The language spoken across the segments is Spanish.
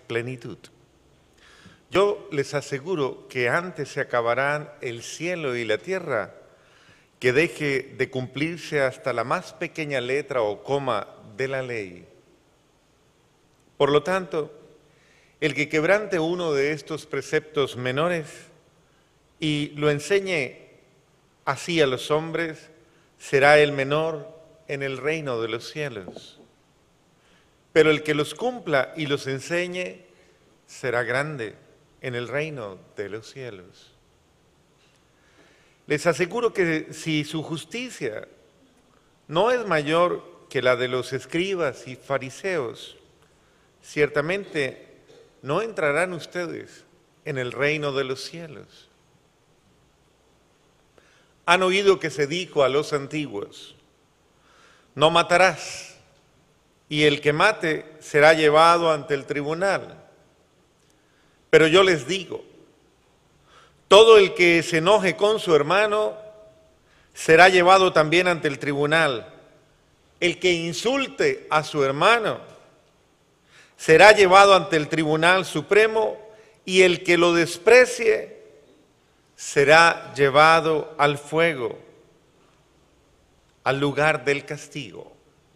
plenitud. Yo les aseguro que antes se acabarán el cielo y la tierra que deje de cumplirse hasta la más pequeña letra o coma de la ley. Por lo tanto, el que quebrante uno de estos preceptos menores y lo enseñe así a los hombres, será el menor en el reino de los cielos. Pero el que los cumpla y los enseñe será grande en el reino de los cielos. Les aseguro que si su justicia no es mayor que la de los escribas y fariseos, ciertamente no entrarán ustedes en el reino de los cielos. Han oído que se dijo a los antiguos: no matarás, y el que mate será llevado ante el tribunal. Pero yo les digo, todo el que se enoje con su hermano será llevado también ante el tribunal. El que insulte a su hermano será llevado ante el Tribunal Supremo, y el que lo desprecie será llevado al fuego, al lugar del castigo.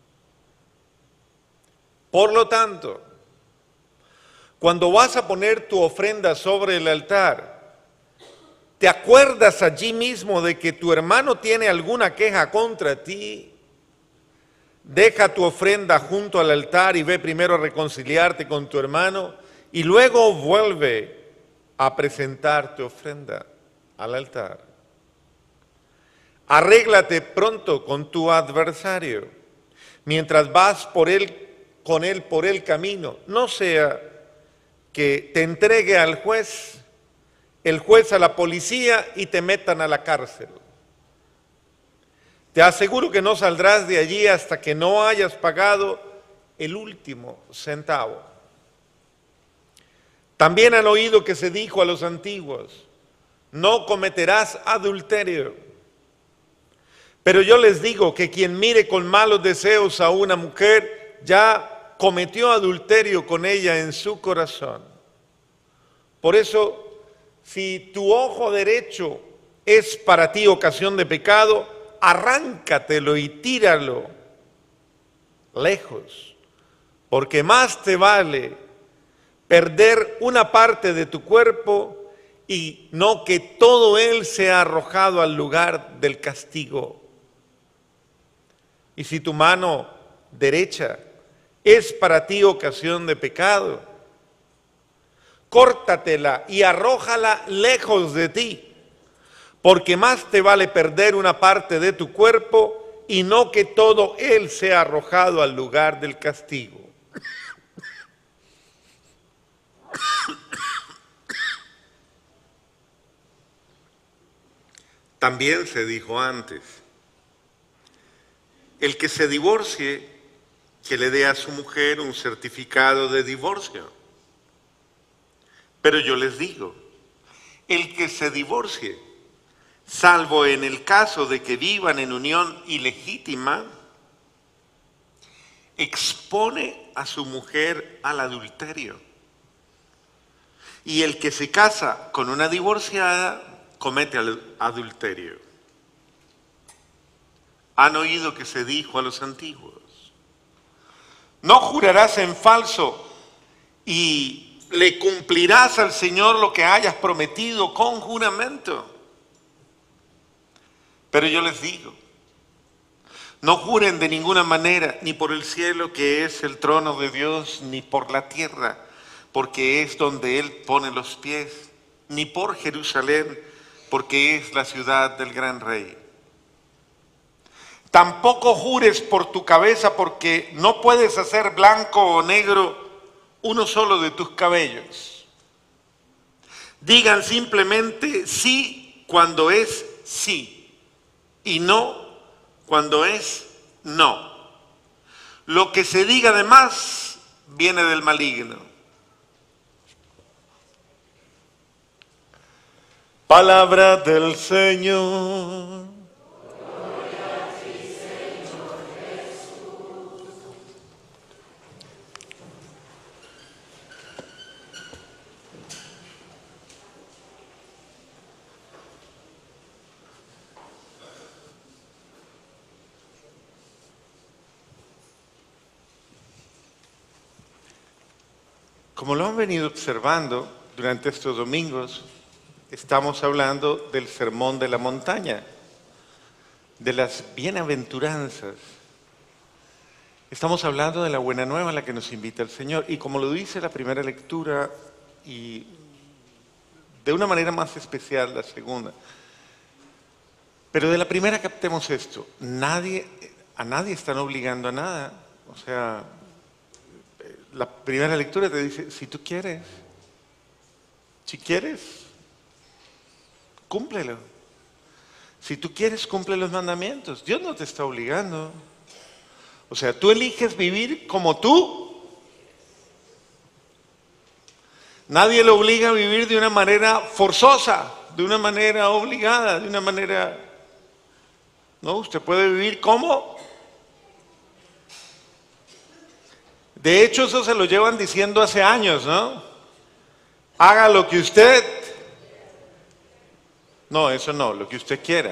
Por lo tanto, cuando vas a poner tu ofrenda sobre el altar, ¿te acuerdas allí mismo de que tu hermano tiene alguna queja contra ti? Deja tu ofrenda junto al altar y ve primero a reconciliarte con tu hermano y luego vuelve a presentar tu ofrenda al altar. Arréglate pronto con tu adversario mientras vas con él por el camino, no sea que te entregue al juez, el juez a la policía y te metan a la cárcel. Te aseguro que no saldrás de allí hasta que no hayas pagado el último centavo. También han oído que se dijo a los antiguos: no cometerás adulterio. Pero yo les digo que quien mire con malos deseos a una mujer ya cometió adulterio con ella en su corazón. Por eso, si tu ojo derecho es para ti ocasión de pecado, arráncatelo y tíralo lejos, porque más te vale perder una parte de tu cuerpo y no que todo él sea arrojado al lugar del castigo. Y si tu mano derecha es para ti ocasión de pecado, córtatela y arrójala lejos de ti, porque más te vale perder una parte de tu cuerpo y no que todo él sea arrojado al lugar del castigo. También se dijo antes: el que se divorcie, que le dé a su mujer un certificado de divorcio. Pero yo les digo, el que se divorcie, salvo en el caso de que vivan en unión ilegítima, expone a su mujer al adulterio. Y el que se casa con una divorciada comete adulterio. Han oído que se dijo a los antiguos: no jurarás en falso y le cumplirás al Señor lo que hayas prometido con juramento. Pero yo les digo, no juren de ninguna manera, ni por el cielo que es el trono de Dios, ni por la tierra, porque es donde Él pone los pies, ni por Jerusalén, porque es la ciudad del gran rey. Tampoco jures por tu cabeza, porque no puedes hacer blanco o negro uno solo de tus cabellos. Digan simplemente sí cuando es sí y no cuando es no. Lo que se diga de más viene del maligno. Palabra del Señor. Como lo han venido observando durante estos domingos, estamos hablando del sermón de la montaña, de las bienaventuranzas. Estamos hablando de la buena nueva a la que nos invita el Señor. Y como lo dice la primera lectura, y de una manera más especial la segunda, pero de la primera captemos esto: a nadie están obligando a nada. O sea, la primera lectura te dice, si tú quieres, si quieres, cúmplelo. Si tú quieres, cumple los mandamientos. Dios no te está obligando. O sea, tú eliges vivir como tú. Nadie lo obliga a vivir de una manera forzosa, de una manera obligada, de una manera... No, usted puede vivir como... De hecho, eso se lo llevan diciendo hace años, ¿no? Haga lo que usted... No, eso no, lo que usted quiera.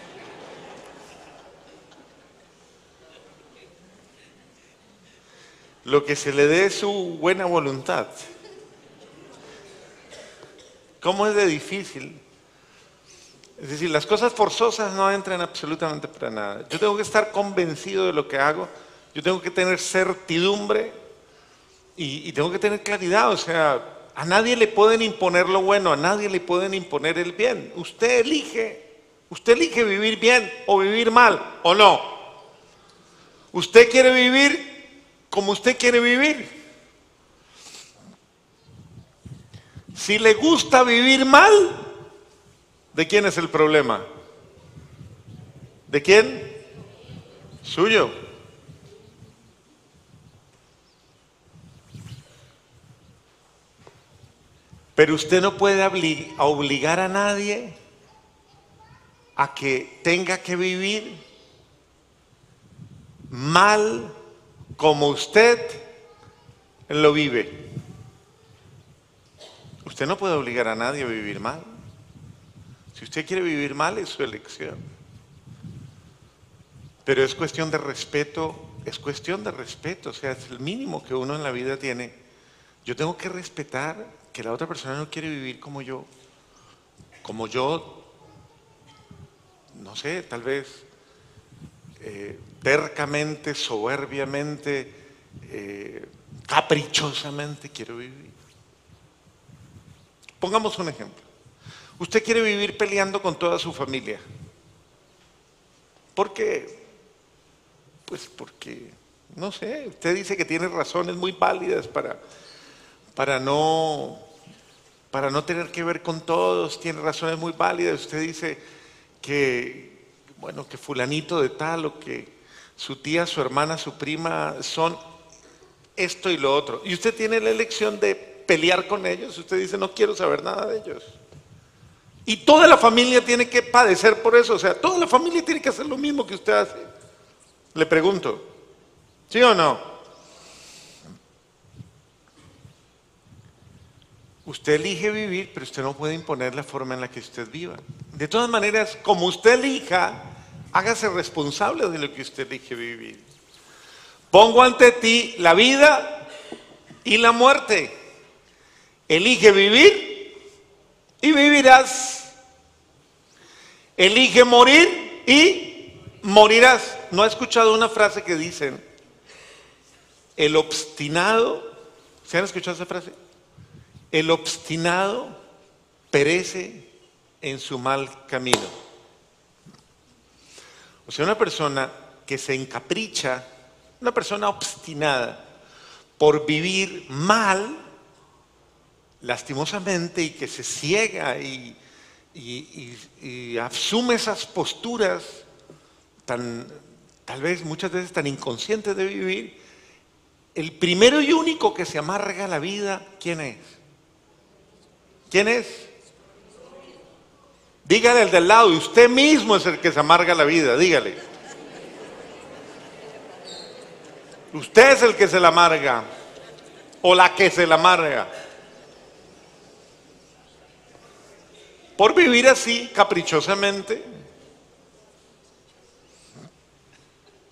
Lo que se le dé su buena voluntad. ¿Cómo es de difícil? Es decir, las cosas forzosas no entran absolutamente para nada. Yo tengo que estar convencido de lo que hago, yo tengo que tener certidumbre y tengo que tener claridad. O sea, a nadie le pueden imponer lo bueno, a nadie le pueden imponer el bien. Usted elige vivir bien o vivir mal, ¿o no? Usted quiere vivir como usted quiere vivir. Si le gusta vivir mal, ¿de quién es el problema? ¿De quién? Suyo. Pero usted no puede obligar a nadie a que tenga que vivir mal como usted lo vive. Usted no puede obligar a nadie a vivir mal. Si usted quiere vivir mal, es su elección. Pero es cuestión de respeto, o sea, es el mínimo que uno en la vida tiene. Yo tengo que respetar que la otra persona no quiere vivir como yo, no sé, tal vez tercamente, soberbiamente, caprichosamente quiero vivir. Pongamos un ejemplo. Usted quiere vivir peleando con toda su familia. ¿Por qué? Pues porque, no sé, usted dice que tiene razones muy válidas para no tener que ver con todos, tiene razones muy válidas. Usted dice que, bueno, que fulanito de tal o que su tía, su hermana, su prima son esto y lo otro. Y usted tiene la elección de pelear con ellos. Usted dice, no quiero saber nada de ellos. Y toda la familia tiene que padecer por eso. O sea, toda la familia tiene que hacer lo mismo que usted hace. Le pregunto, ¿sí o no? Usted elige vivir, pero usted no puede imponer la forma en la que usted viva. De todas maneras, como usted elija, hágase responsable de lo que usted elige vivir. Pongo ante ti la vida y la muerte. Elige vivir y vivirás. Elige morir y morirás. ¿No ha escuchado una frase que dicen, el obstinado, ¿se han escuchado esa frase? El obstinado perece en su mal camino. O sea, una persona que se encapricha, una persona obstinada por vivir mal, lastimosamente, y que se ciega y asume esas posturas tal vez muchas veces tan inconscientes de vivir, el primero y único que se amarga la vida, ¿quién es? ¿Quién es? Dígale al del lado, y usted mismo es el que se amarga la vida, dígale. Usted es el que se la amarga, o la que se la amarga. Por vivir así, caprichosamente.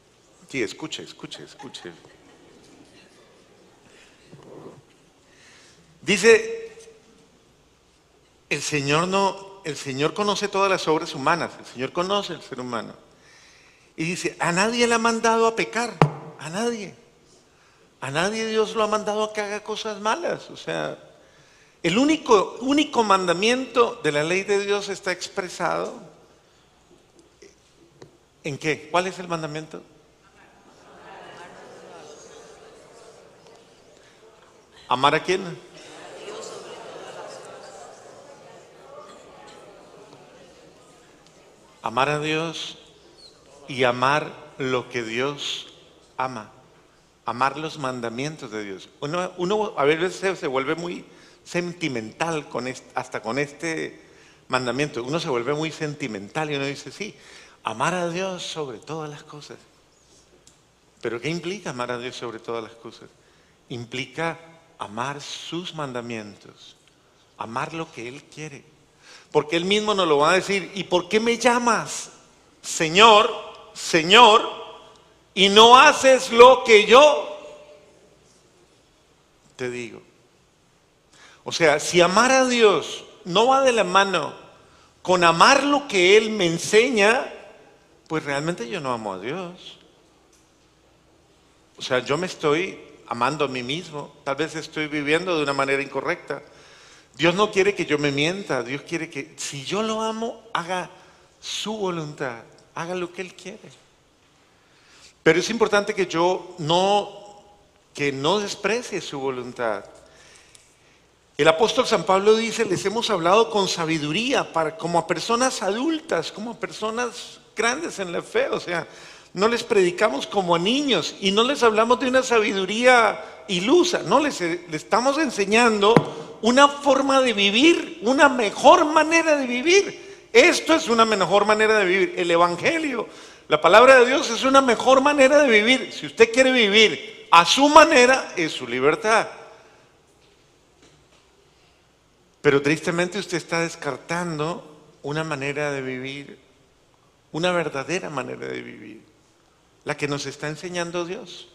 Sí, escuche. Dice, el Señor conoce todas las obras humanas, el Señor conoce al ser humano. Y dice, a nadie le ha mandado a pecar, a nadie. A nadie Dios lo ha mandado a que haga cosas malas. O sea, el único mandamiento de la ley de Dios está expresado ¿en qué? ¿Cuál es el mandamiento? ¿Amar a quién? Amar a Dios y amar lo que Dios ama. Amar los mandamientos de Dios. Uno a veces se vuelve muy sentimental hasta con este mandamiento. Uno se vuelve muy sentimental y uno dice, sí, amar a Dios sobre todas las cosas. ¿Pero qué implica amar a Dios sobre todas las cosas? Implica amar sus mandamientos, amar lo que Él quiere. Porque Él mismo nos lo va a decir, ¿y por qué me llamas Señor, Señor, y no haces lo que yo te digo? O sea, si amar a Dios no va de la mano con amar lo que Él me enseña, pues realmente yo no amo a Dios. O sea, yo me estoy amando a mí mismo, tal vez estoy viviendo de una manera incorrecta. Dios no quiere que yo me mienta, Dios quiere que si yo lo amo, haga su voluntad, haga lo que Él quiere. Pero es importante que no desprecie su voluntad. El apóstol San Pablo dice, les hemos hablado con sabiduría, como a personas adultas, como a personas grandes en la fe, o sea, no les predicamos como a niños y no les hablamos de una sabiduría ilusa, no, le estamos enseñando una forma de vivir, una mejor manera de vivir. Esto es una mejor manera de vivir. El Evangelio, la palabra de Dios es una mejor manera de vivir. Si usted quiere vivir a su manera, es su libertad. Pero tristemente usted está descartando una manera de vivir, una verdadera manera de vivir, la que nos está enseñando Dios.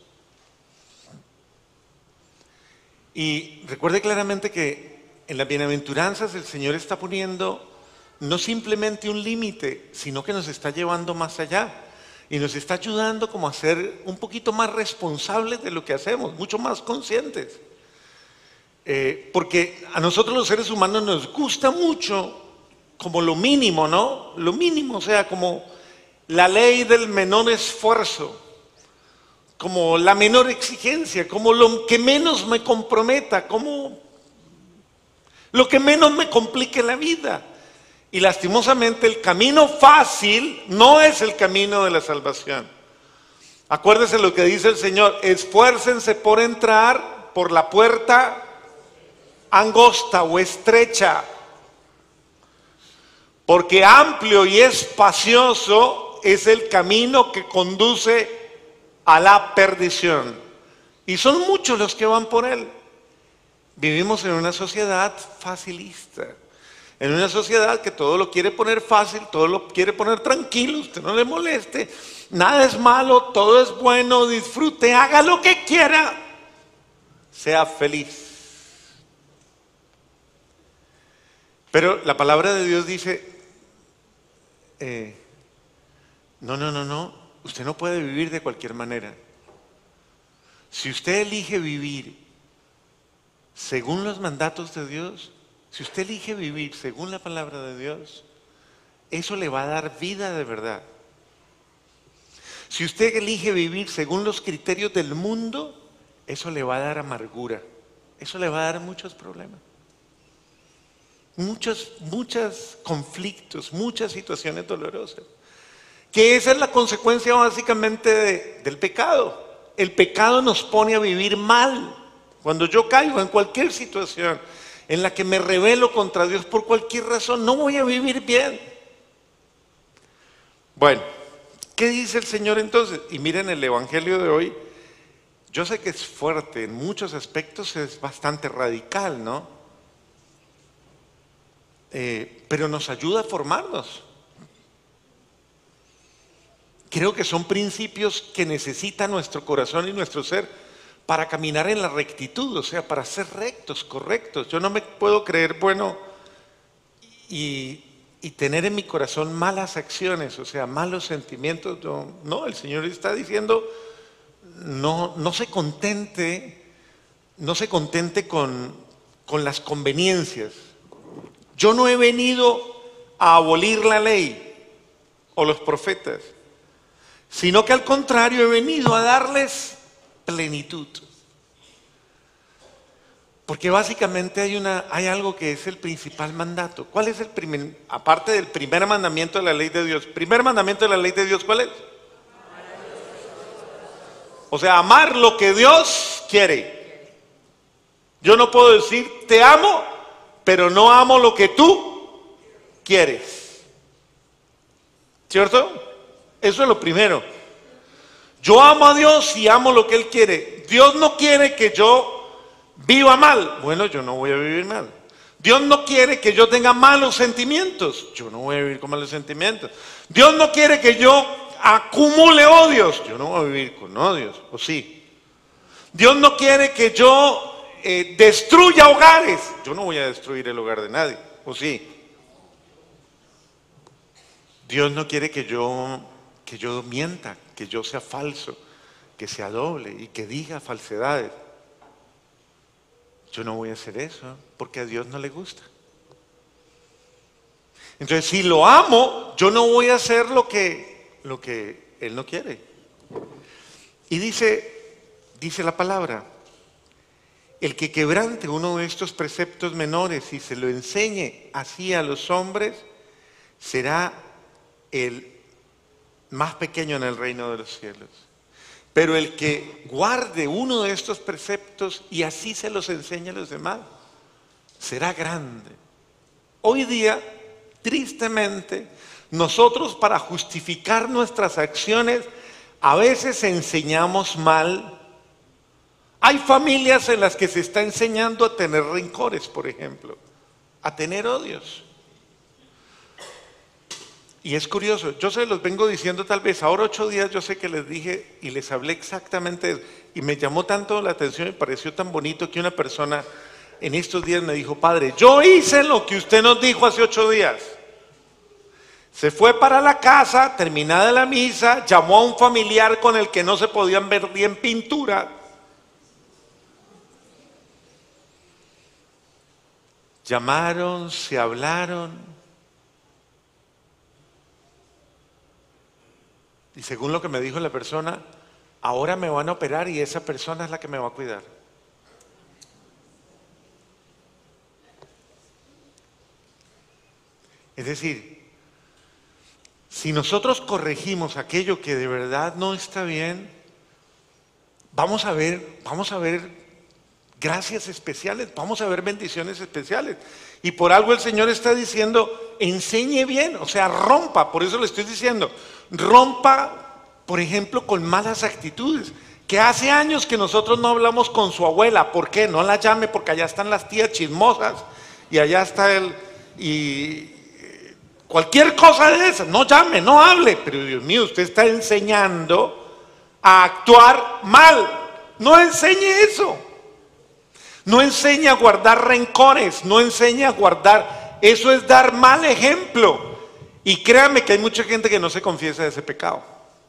Y recuerde claramente que en las bienaventuranzas el Señor está poniendo no simplemente un límite, sino que nos está llevando más allá y nos está ayudando como a ser un poquito más responsables de lo que hacemos, mucho más conscientes. Porque a nosotros los seres humanos nos gusta mucho como lo mínimo, ¿no? Lo mínimo, o sea, como la ley del menor esfuerzo, como la menor exigencia, como lo que menos me comprometa, como lo que menos me complique la vida. Y lastimosamente el camino fácil no es el camino de la salvación. Acuérdese lo que dice el Señor, esfuércense por entrar por la puerta angosta o estrecha, porque amplio y espacioso es el camino que conduce a la perdición, y son muchos los que van por él. Vivimos en una sociedad facilista, en una sociedad que todo lo quiere poner fácil, todo lo quiere poner tranquilo, usted no le moleste, nada es malo, todo es bueno, disfrute, haga lo que quiera, sea feliz. Pero la palabra de Dios dice, no, usted no puede vivir de cualquier manera. Si usted elige vivir según los mandatos de Dios, si usted elige vivir según la palabra de Dios, eso le va a dar vida de verdad. Si usted elige vivir según los criterios del mundo, eso le va a dar amargura, eso le va a dar muchos problemas. Muchos conflictos, muchas situaciones dolorosas. Que esa es la consecuencia básicamente del pecado. El pecado nos pone a vivir mal. Cuando yo caigo en cualquier situación en la que me rebelo contra Dios por cualquier razón, no voy a vivir bien. Bueno, ¿qué dice el Señor entonces? Y miren el Evangelio de hoy, yo sé que es fuerte, en muchos aspectos es bastante radical, ¿no? Pero nos ayuda a formarnos. Creo que son principios que necesita nuestro corazón y nuestro ser para caminar en la rectitud, o sea, para ser rectos, correctos. Yo no me puedo creer bueno y tener en mi corazón malas acciones, o sea, malos sentimientos. No, el Señor está diciendo, no se contente con las conveniencias. Yo no he venido a abolir la ley o los profetas, sino que al contrario he venido a darles plenitud. Porque básicamente hay algo que es el principal mandato. ¿Cuál es aparte del primer mandamiento de la ley de Dios? Primer mandamiento de la ley de Dios, ¿cuál es? O sea, amar lo que Dios quiere. Yo no puedo decir te amo, pero no amo lo que tú quieres. ¿Cierto? Eso es lo primero. Yo amo a Dios y amo lo que Él quiere. Dios no quiere que yo viva mal. Bueno, yo no voy a vivir mal. Dios no quiere que yo tenga malos sentimientos. Yo no voy a vivir con malos sentimientos. Dios no quiere que yo acumule odios. Yo no voy a vivir con odios. ¿O sí? Dios no quiere que yo destruya hogares. Yo no voy a destruir el hogar de nadie. ¿O sí? Dios no quiere que yo mienta, que yo sea falso, que sea doble y que diga falsedades. Yo no voy a hacer eso porque a Dios no le gusta. Entonces, si lo amo, yo no voy a hacer lo que Él no quiere. Y dice la palabra, el que quebrante uno de estos preceptos menores y se lo enseñe así a los hombres, será el más pequeño en el reino de los cielos. Pero el que guarde uno de estos preceptos y así se los enseña a los demás, será grande. Hoy día, tristemente, nosotros para justificar nuestras acciones, a veces enseñamos mal. Hay familias en las que se está enseñando a tener rencores, por ejemplo, a tener odios. Y es curioso, yo se los vengo diciendo tal vez, ahora 8 días yo sé que les dije y les hablé exactamente eso, y me llamó tanto la atención, me pareció tan bonito que una persona en estos días me dijo, padre, yo hice lo que usted nos dijo hace 8 días. Se fue para la casa, terminada la misa, llamó a un familiar con el que no se podían ver bien pintura. Llamaron, se hablaron. Y según lo que me dijo la persona, ahora me van a operar y esa persona es la que me va a cuidar. Es decir, si nosotros corregimos aquello que de verdad no está bien, vamos a ver gracias especiales, vamos a ver bendiciones especiales. Y por algo el Señor está diciendo, enseñe bien, o sea, rompa, por eso le estoy diciendo, rompa, por ejemplo, con malas actitudes. Que hace años que nosotros no hablamos con su abuela, ¿por qué? No la llame porque allá están las tías chismosas y allá está y cualquier cosa de esas, no llame, no hable, pero Dios mío, usted está enseñando a actuar mal, no enseñe eso. No enseña a guardar rencores, no enseña a guardar, eso es dar mal ejemplo. Y créanme que hay mucha gente que no se confiesa de ese pecado,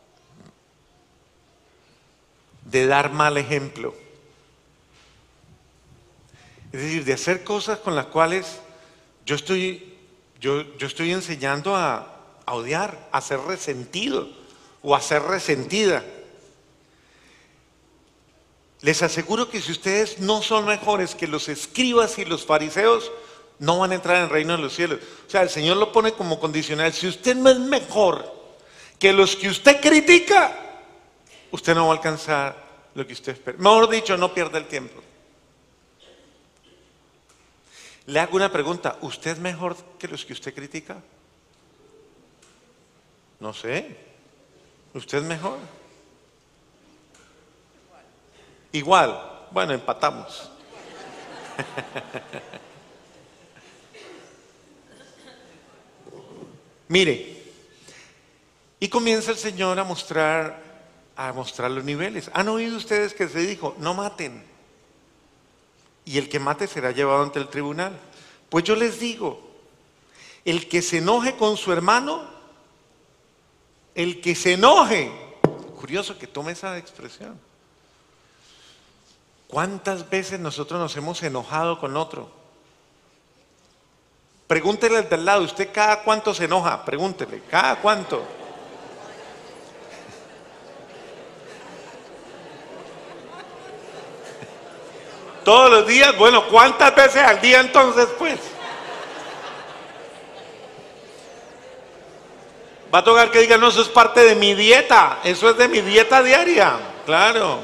de dar mal ejemplo. Es decir, de hacer cosas con las cuales yo estoy enseñando a odiar, a ser resentido o a ser resentida. Les aseguro que si ustedes no son mejores que los escribas y los fariseos, no van a entrar en el reino de los cielos. O sea, el Señor lo pone como condicional. Si usted no es mejor que los que usted critica, usted no va a alcanzar lo que usted espera. Mejor dicho, no pierda el tiempo. Le hago una pregunta. ¿Usted es mejor que los que usted critica? No sé. ¿Usted es mejor? Igual, bueno, empatamos. Mire, y comienza el Señor a mostrar a mostrar los niveles. ¿Han oído ustedes que se dijo, no maten? Y el que mate será llevado ante el tribunal. Pues yo les digo, el que se enoje con su hermano, el que se enoje, curioso que tome esa expresión. ¿Cuántas veces nosotros nos hemos enojado con otro? Pregúntele al de al lado, ¿usted cada cuánto se enoja? Pregúntele, ¿cada cuánto? ¿Todos los días? Bueno, ¿cuántas veces al día entonces, pues? Va a tocar que diga, no, eso es parte de mi dieta, eso es de mi dieta diaria, claro.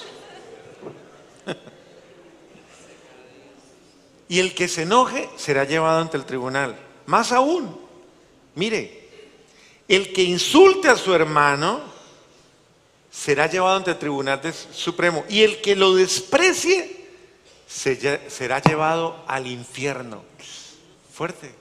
Y el que se enoje será llevado ante el tribunal. Más aún, mire, el que insulte a su hermano será llevado ante el tribunal supremo. Y el que lo desprecie será llevado al infierno. Fuerte.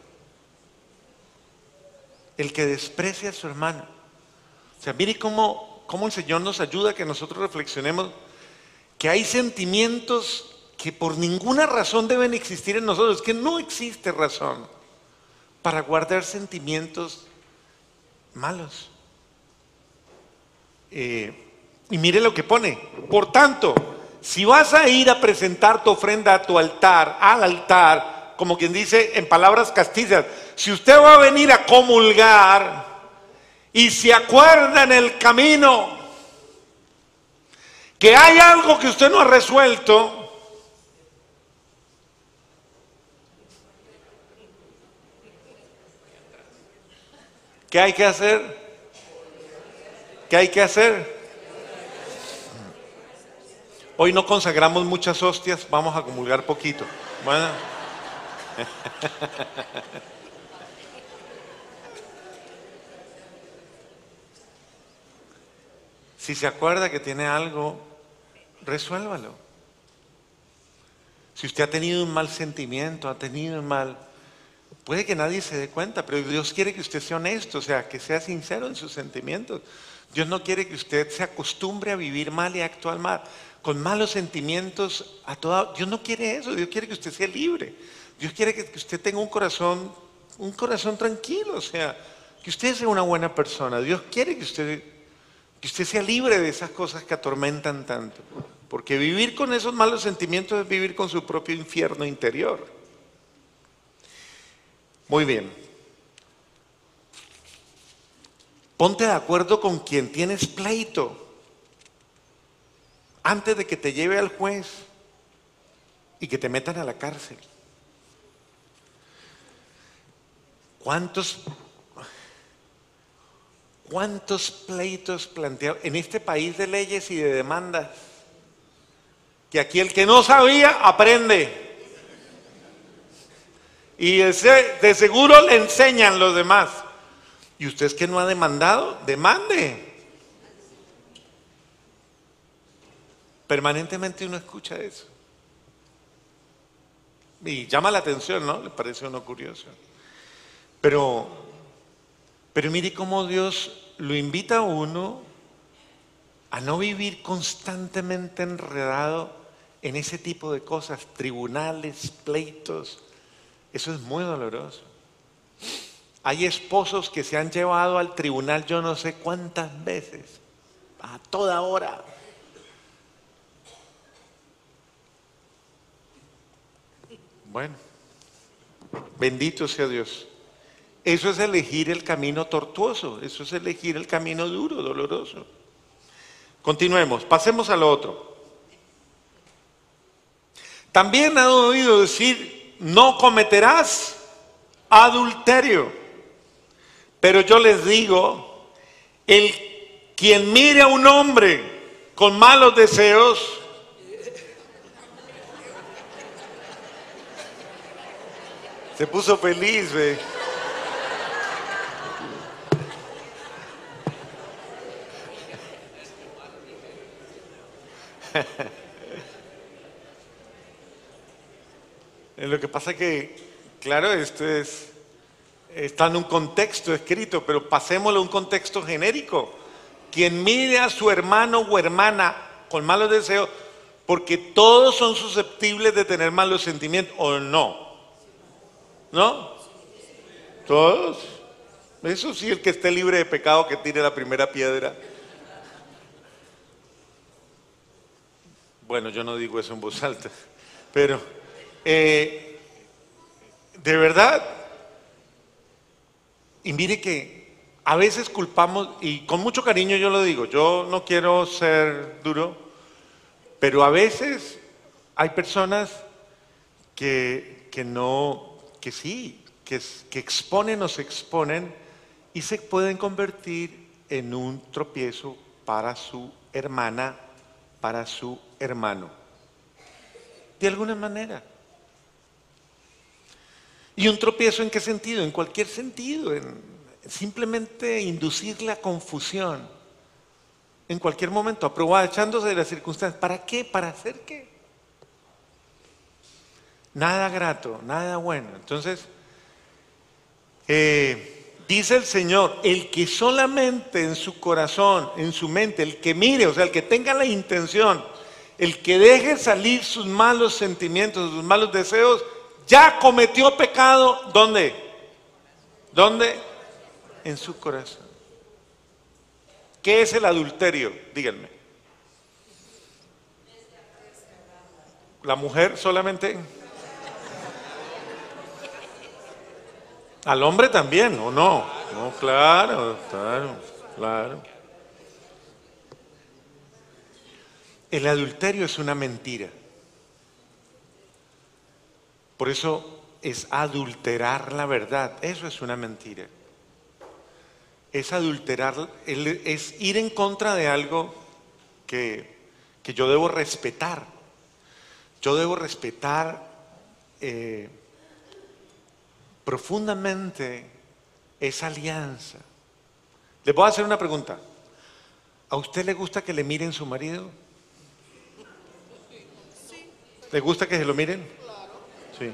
El que desprecia a su hermano. O sea, mire cómo el Señor nos ayuda a que nosotros reflexionemos que hay sentimientos que por ninguna razón deben existir en nosotros, que no existe razón para guardar sentimientos malos. Y mire lo que pone. Por tanto, si vas a ir a presentar tu ofrenda a tu altar, al altar, como quien dice en palabras castizas, si usted va a venir a comulgar y se acuerda en el camino que hay algo que usted no ha resuelto, ¿qué hay que hacer? ¿Qué hay que hacer? Hoy no consagramos muchas hostias, vamos a comulgar poquito. Bueno. Si se acuerda que tiene algo, resuélvalo. Si usted ha tenido un mal sentimiento, ha tenido un mal... Puede que nadie se dé cuenta, pero Dios quiere que usted sea honesto, o sea, que sea sincero en sus sentimientos. Dios no quiere que usted se acostumbre a vivir mal y a actuar mal, con malos sentimientos a toda... Dios no quiere eso, Dios quiere que usted sea libre. Dios quiere que usted tenga un corazón tranquilo, o sea, que usted sea una buena persona. Dios quiere que usted sea libre de esas cosas que atormentan tanto. Porque vivir con esos malos sentimientos es vivir con su propio infierno interior. Muy bien. Ponte de acuerdo con quien tienes pleito antes de que te lleve al juez y que te metan a la cárcel. ¿Cuántos pleitos planteados en este país de leyes y de demandas? Que aquí el que no sabía aprende. Y de seguro le enseñan los demás. ¿Y usted es que no ha demandado? Demande. Permanentemente uno escucha eso. Y llama la atención, ¿no? Le parece a uno curioso. Pero mire cómo Dios lo invita a uno a no vivir constantemente enredado en ese tipo de cosas, tribunales, pleitos. Eso es muy doloroso. Hay esposos que se han llevado al tribunal yo no sé cuántas veces, a toda hora. Bueno, bendito sea Dios. Eso es elegir el camino tortuoso, eso es elegir el camino duro, doloroso. Continuemos, pasemos a lo otro. También han oído decir, no cometerás adulterio. Pero yo les digo, quien mire a un hombre con malos deseos, se puso feliz, ¿ve? Lo que pasa que, claro, esto está en un contexto escrito, pero pasémoslo a un contexto genérico. quien mire a su hermano o hermana con malos deseos, porque todos son susceptibles de tener malos sentimientos, ¿o no? ¿No? ¿Todos? Eso sí, el que esté libre de pecado que tire la primera piedra. Bueno, yo no digo eso en voz alta, pero de verdad, y mire que a veces culpamos, y con mucho cariño yo lo digo, yo no quiero ser duro, pero a veces hay personas que exponen o se exponen y se pueden convertir en un tropiezo para su hermana, para su hermano, de alguna manera. ¿Y un tropiezo en qué sentido? En cualquier sentido, en simplemente inducir la confusión en cualquier momento, aprovechándose de las circunstancias. ¿Para qué? ¿Para hacer qué? Nada grato, nada bueno. Entonces, dice el Señor, el que solamente en su corazón, en su mente, el que mire, o sea, el que tenga la intención, el que deje salir sus malos sentimientos, sus malos deseos, ya cometió pecado. ¿Dónde? ¿Dónde? En su corazón. ¿Qué es el adulterio? Díganme. ¿La mujer solamente? ¿Al hombre también o no? No, claro, claro, claro. El adulterio es una mentira. Por eso es adulterar la verdad. Eso es una mentira. Es adulterar, es ir en contra de algo que yo debo respetar. Yo debo respetar profundamente esa alianza. Les voy a hacer una pregunta. ¿A usted le gusta que le miren su marido? ¿Le gusta que se lo miren? Sí.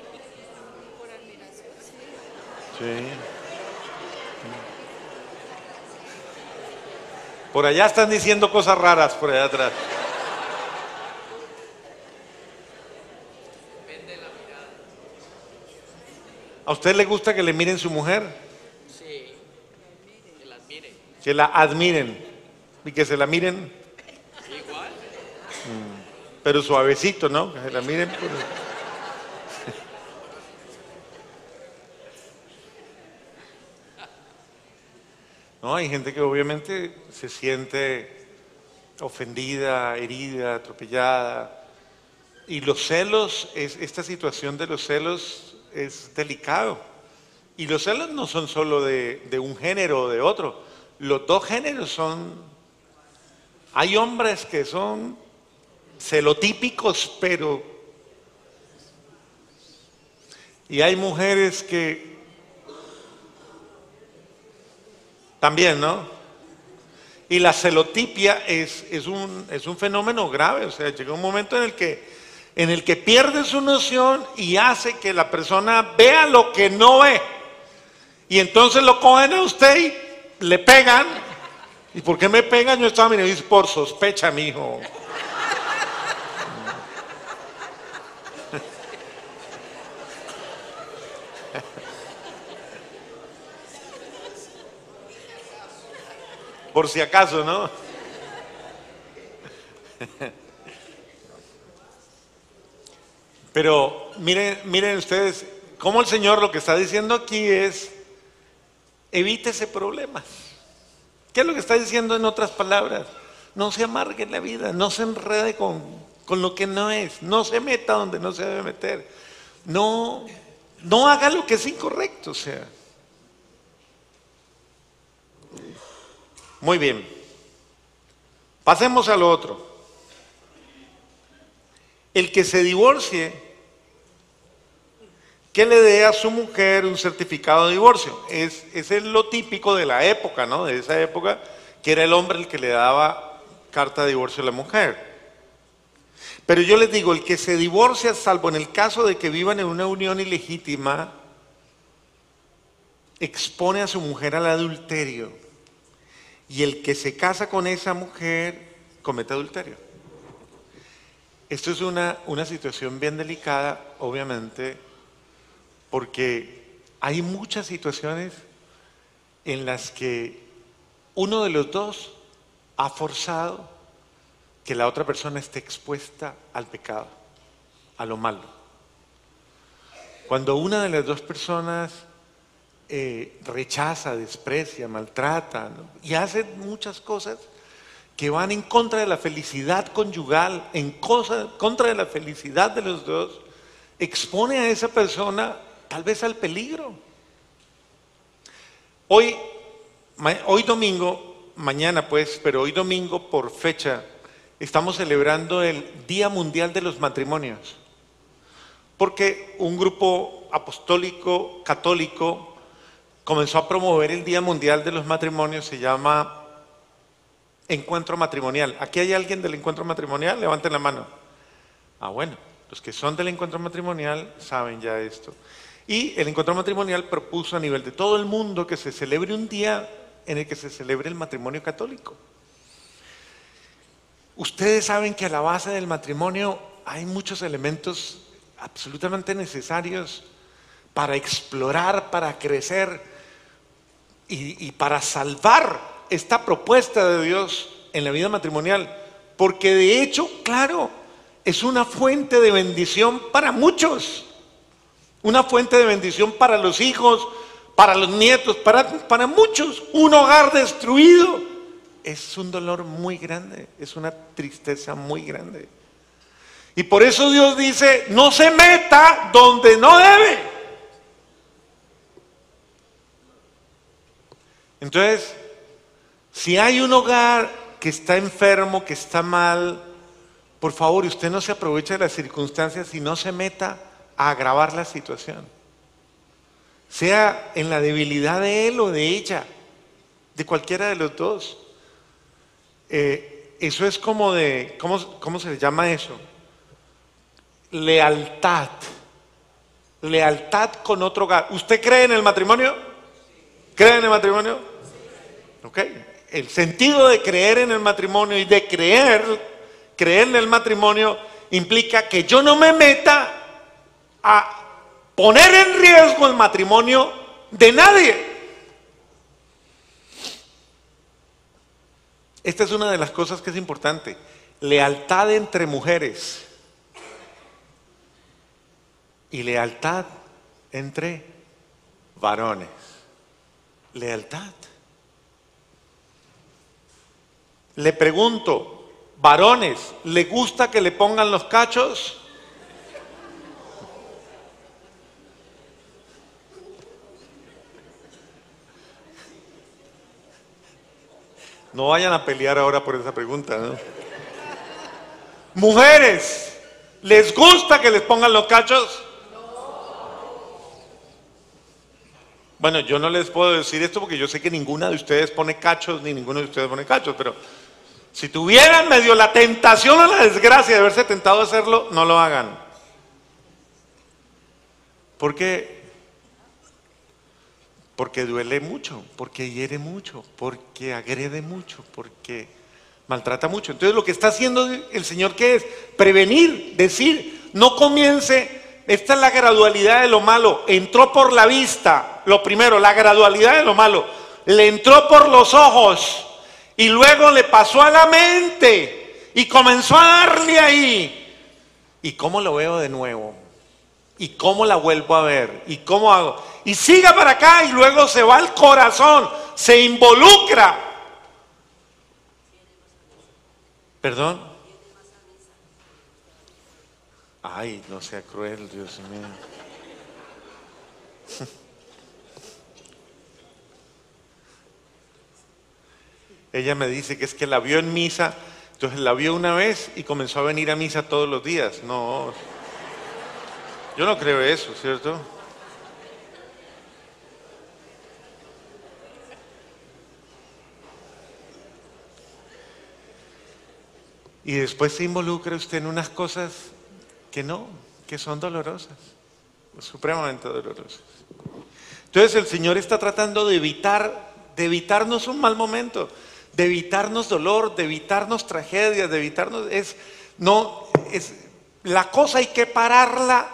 Sí. Por allá están diciendo cosas raras, por allá atrás. ¿A usted le gusta que le miren su mujer? Sí, que la admire. Que la admiren y que se la miren. Igual. Pero suavecito, ¿no? Que se la miren. No, hay gente que obviamente se siente ofendida, herida, atropellada. Y los celos, esta situación de los celos es delicado. Y los celos no son solo de un género o de otro. Los dos géneros son... Hay hombres que son celotípicos, pero... Y hay mujeres que... También, ¿no? Y la celotipia es un fenómeno grave. O sea, llega un momento en el que pierde su noción y hace que la persona vea lo que no ve. Y entonces lo cogen a usted y le pegan. ¿Y por qué me pegan? Yo estaba mirando y dice, por sospecha, mijo. Por si acaso, ¿no? Pero miren ustedes, cómo el Señor lo que está diciendo aquí es, evítese problemas. ¿Qué es lo que está diciendo en otras palabras? No se amargue la vida, no se enrede con lo que no es, no se meta donde no se debe meter, no haga lo que es incorrecto, o sea. Muy bien, pasemos a lo otro. El que se divorcie, que le dé a su mujer un certificado de divorcio. Es lo típico de la época, ¿no? De esa época, que era el hombre el que le daba carta de divorcio a la mujer. Pero yo les digo, el que se divorcia, salvo en el caso de que vivan en una unión ilegítima, expone a su mujer al adulterio. y el que se casa con esa mujer comete adulterio. Esto es una situación bien delicada, obviamente, porque hay muchas situaciones en las que uno de los dos ha forzado que la otra persona esté expuesta al pecado, a lo malo. Cuando una de las dos personas rechaza, desprecia, maltrata, ¿no?, y hace muchas cosas que van en contra de la felicidad conyugal, contra de la felicidad de los dos, expone a esa persona tal vez al peligro. Hoy domingo, mañana pues, pero hoy domingo por fecha, estamos celebrando el Día Mundial de los Matrimonios, porque un grupo apostólico, católico, comenzó a promover el Día Mundial de los Matrimonios, se llama Encuentro Matrimonial. ¿Aquí hay alguien del Encuentro Matrimonial? Levanten la mano. Ah, bueno, los que son del Encuentro Matrimonial saben ya esto. Y el Encuentro Matrimonial propuso a nivel de todo el mundo que se celebre un día en el que se celebre el matrimonio católico. Ustedes saben que a la base del matrimonio hay muchos elementos absolutamente necesarios para explorar, para crecer y para salvar esta propuesta de Dios en la vida matrimonial, porque de hecho, claro, es una fuente de bendición para muchos, una fuente de bendición para los hijos, para los nietos, para muchos. Un hogar destruido es un dolor muy grande, es una tristeza muy grande. Y por eso Dios dice, no se meta donde no debe. Entonces, si hay un hogar que está enfermo, que está mal, por favor, usted no se aproveche de las circunstancias y no se meta a agravar la situación. Sea en la debilidad de él o de ella, de cualquiera de los dos. Eso es como de, ¿cómo se le llama eso? Lealtad. Lealtad con otro hogar. ¿Usted cree en el matrimonio? ¿Cree en el matrimonio? Ok. El sentido de creer en el matrimonio y de creer en el matrimonio implica que yo no me meta a poner en riesgo el matrimonio de nadie. Esta es una de las cosas que es importante. Lealtad entre mujeres y lealtad entre varones. Lealtad. Le pregunto, varones, ¿le gusta que le pongan los cachos? No vayan a pelear ahora por esa pregunta, ¿no? Mujeres, ¿les gusta que les pongan los cachos? Bueno, yo no les puedo decir esto porque yo sé que ninguna de ustedes pone cachos, ni ninguno de ustedes pone cachos, pero si tuvieran medio la tentación o la desgracia de haberse tentado a hacerlo, no lo hagan. ¿Por qué? Porque duele mucho, porque hiere mucho, porque agrede mucho, porque maltrata mucho. Entonces lo que está haciendo el Señor, ¿qué es? Prevenir, decir, no comience, esta es la gradualidad de lo malo, entró por la vista, lo primero, la gradualidad de lo malo, le entró por los ojos y luego le pasó a la mente y comenzó a darle ahí. ¿Y cómo lo veo de nuevo? ¿Y cómo la vuelvo a ver? ¿Y cómo hago? Y siga para acá y luego se va al corazón, se involucra. ¿Perdón? Ay, no sea cruel, Dios mío. Ella me dice que es que la vio en misa, entonces la vio una vez y comenzó a venir a misa todos los días. No, yo no creo eso, ¿cierto? Y después se involucra usted en unas cosas que no, que son dolorosas, supremamente dolorosas. Entonces el Señor está tratando de evitarnos un mal momento. de evitarnos dolor, de evitarnos tragedias, de evitarnos... La cosa hay que pararla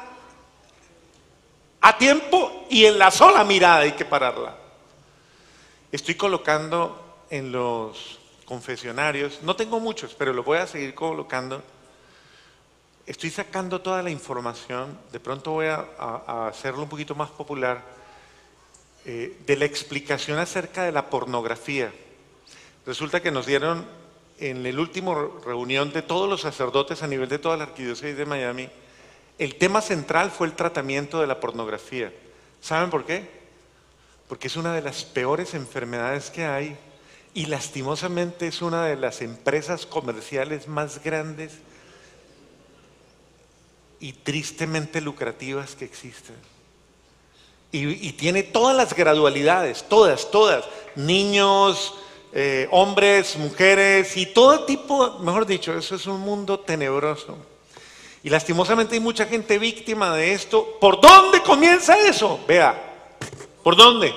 a tiempo y en la sola mirada hay que pararla. Estoy colocando en los confesionarios, no tengo muchos, pero los voy a seguir colocando. Estoy sacando toda la información, de pronto voy a hacerlo un poquito más popular, de la explicación acerca de la pornografía. Resulta que nos dieron en el último reunión de todos los sacerdotes a nivel de toda la arquidiócesis de Miami, el tema central fue el tratamiento de la pornografía. ¿Saben por qué? Porque es una de las peores enfermedades que hay y lastimosamente es una de las empresas comerciales más grandes y tristemente lucrativas que existen. Y tiene todas las gradualidades, todas, niños, hombres, mujeres y todo tipo, mejor dicho, eso es un mundo tenebroso. Y lastimosamente hay mucha gente víctima de esto. ¿Por dónde comienza eso? Vea, ¿por dónde?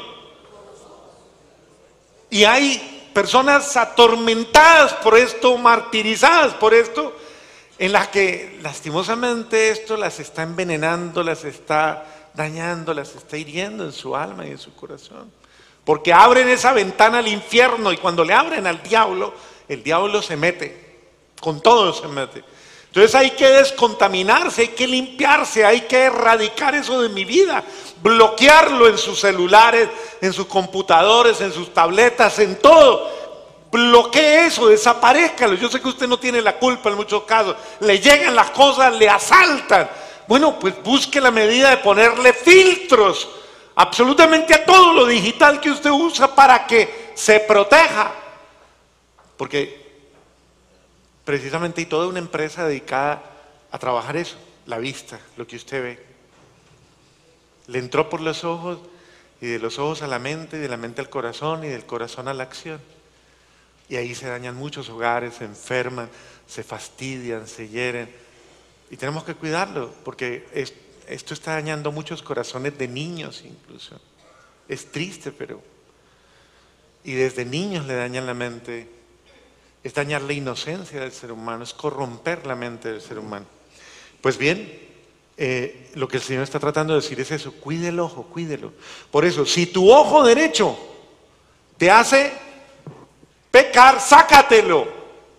Y hay personas atormentadas por esto, martirizadas por esto, en las que lastimosamente esto las está envenenando, las está dañando, las está hiriendo en su alma y en su corazón. Porque abren esa ventana al infierno y cuando le abren al diablo, el diablo se mete, con todo se mete. Entonces hay que descontaminarse, hay que limpiarse, hay que erradicar eso de mi vida, bloquearlo en sus celulares, en sus computadores, en sus tabletas, en todo. Bloquee eso, desaparezcalo. Yo sé que usted no tiene la culpa en muchos casos, le llegan las cosas, le asaltan. Bueno, pues busque la medida de ponerle filtros absolutamente a todo lo digital que usted usa para que se proteja. Porque precisamente hay toda una empresa dedicada a trabajar eso, la vista, lo que usted ve. Le entró por los ojos y de los ojos a la mente, y de la mente al corazón y del corazón a la acción. Y ahí se dañan muchos hogares, se enferman, se fastidian, se hieren. Y tenemos que cuidarlo porque esto está dañando muchos corazones de niños incluso. Es triste, pero... Y desde niños le dañan la mente. Es dañar la inocencia del ser humano, es corromper la mente del ser humano. Pues bien, lo que el Señor está tratando de decir es eso, cuide el ojo, cuídelo. Por eso, si tu ojo derecho te hace pecar, sácatelo.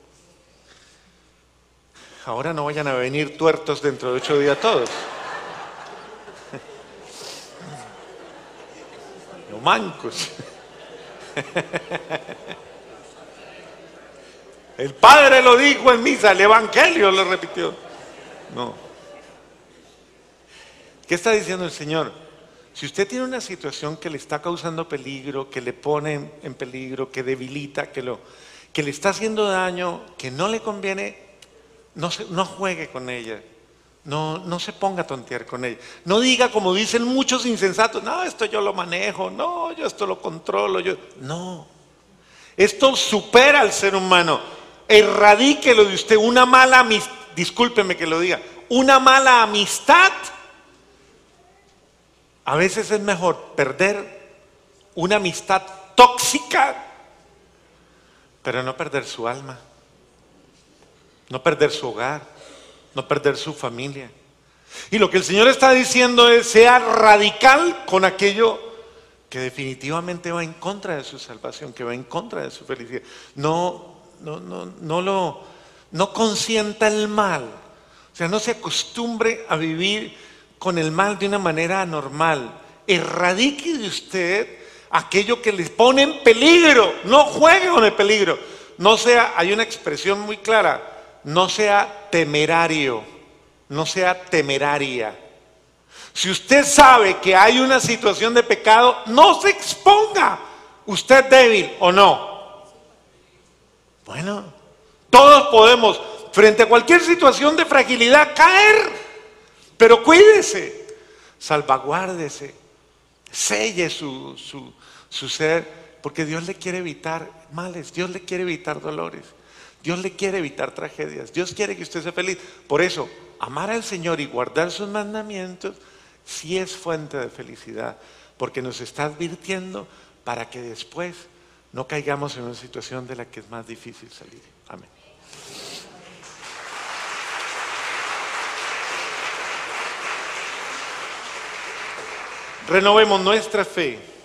Ahora no vayan a venir tuertos dentro de 8 días todos. No mancos. El Padre lo dijo en misa, el Evangelio lo repitió. No. ¿Qué está diciendo el Señor? Si usted tiene una situación que le está causando peligro, que le pone en peligro, que debilita, que le está haciendo daño, que no le conviene, no juegue con ella. No se ponga a tontear con ella. No diga como dicen muchos insensatos, no, esto yo lo manejo, no, yo esto lo controlo. No. Esto supera al ser humano. Erradíquelo de usted. Una mala amistad, discúlpeme que lo diga, una mala amistad. A veces es mejor perder una amistad tóxica, pero no perder su alma, no perder su hogar, no perder su familia. Y lo que el Señor está diciendo es, sea radical con aquello que definitivamente va en contra de su salvación, que va en contra de su felicidad. No consienta el mal. O sea, no se acostumbre a vivir con el mal de una manera anormal. Erradique de usted aquello que les pone en peligro. No juegue con el peligro. No sea, hay una expresión muy clara, no sea temerario, no sea temeraria. Si usted sabe que hay una situación de pecado, no se exponga. ¿Usted es débil o no? Bueno, todos podemos, frente a cualquier situación de fragilidad, caer. Pero cuídese, salvaguárdese, selle su ser, porque Dios le quiere evitar males, Dios le quiere evitar dolores, Dios le quiere evitar tragedias, Dios quiere que usted sea feliz. Por eso, amar al Señor y guardar sus mandamientos sí es fuente de felicidad, porque nos está advirtiendo para que después no caigamos en una situación de la que es más difícil salir. Amén. Renovemos nuestra fe